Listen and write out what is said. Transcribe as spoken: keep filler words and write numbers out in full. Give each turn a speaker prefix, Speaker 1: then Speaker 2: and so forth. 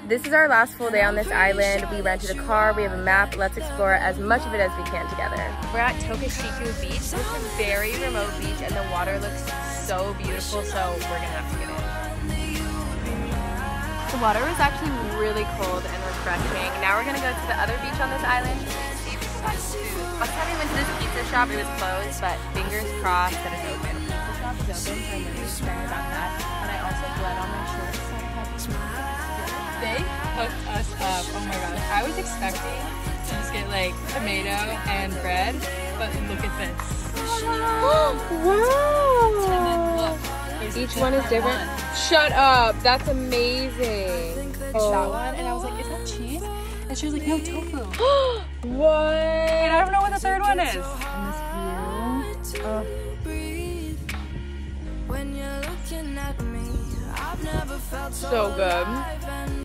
Speaker 1: this is our last full day on this island. We rented a car, we have a map. Let's explore as much of it as we can together. We're at Tokashiku Beach. It's a very remote beach and the water looks so beautiful, so we're gonna have to get in. The water was actually really cold and refreshing. Now we're gonna go to the other beach on this island. See if we can find food. Last time we went to this pizza shop, it was closed, but fingers crossed that it's open. The pizza shop is open, so I'm really sorry about that. And I also bled on my shirt, so I had to.
Speaker 2: They hooked us up. Oh my gosh. I was expecting to just get like tomato and bread, but look at this.
Speaker 1: Wow!
Speaker 2: And then look.
Speaker 1: Each one is different. One. Shut up! That's amazing.
Speaker 2: Oh. That one, and I was like, is that cheese? And she was like, no, tofu.
Speaker 1: What?
Speaker 2: And I don't know what the third one is.
Speaker 1: And this view. Oh. So good.